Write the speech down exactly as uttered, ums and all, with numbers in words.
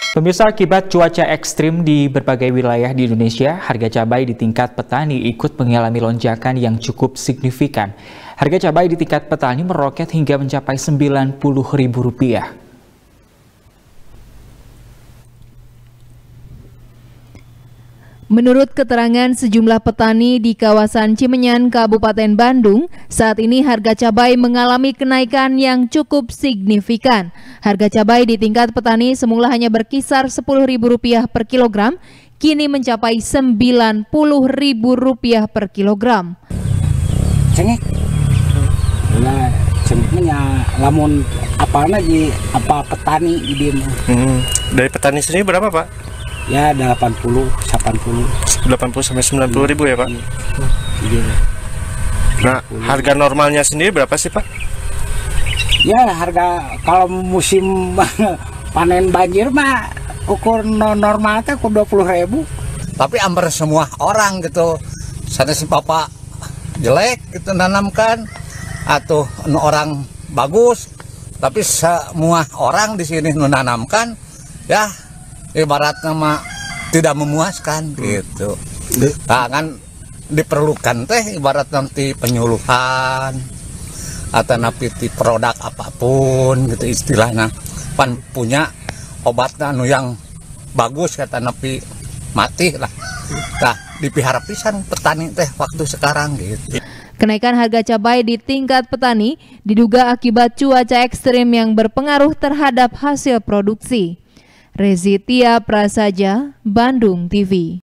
Pemirsa, akibat cuaca ekstrim di berbagai wilayah di Indonesia, harga cabai di tingkat petani ikut mengalami lonjakan yang cukup signifikan. Harga cabai di tingkat petani meroket hingga mencapai sembilan puluh ribu rupiah. Menurut keterangan sejumlah petani di kawasan Cimenyan, Kabupaten Bandung, saat ini harga cabai mengalami kenaikan yang cukup signifikan. Harga cabai di tingkat petani semula hanya berkisar sepuluh ribu rupiah per kilogram, kini mencapai sembilan puluh ribu rupiah per kilogram. Cengek, nah cengeknya lamun apa lagi apa petani di hmm. Dari petani sendiri berapa, Pak? Ya delapan puluh, delapan puluh. delapan puluh sampai sembilan puluh ribu ya, Pak? Iya. Nah, harga normalnya sendiri berapa sih, Pak? Ya, harga kalau musim panen banjir mah ukur normal teh dua puluh ribu. Tapi hampir semua orang gitu, sana si bapak jelek gitu nanamkan atau orang bagus, tapi semua orang di sini menanamkan ya ibaratnya mah tidak memuaskan gitu. Nah, kan diperlukan teh ibarat nanti penyuluhan atau nanti produk apapun gitu istilahnya, pan punya obatnya anu yang bagus kata napi mati lah. Nah, dipihara pisan petani teh waktu sekarang gitu. Kenaikan harga cabai di tingkat petani diduga akibat cuaca ekstrim yang berpengaruh terhadap hasil produksi. Rezitia Prasaja, Bandung T V.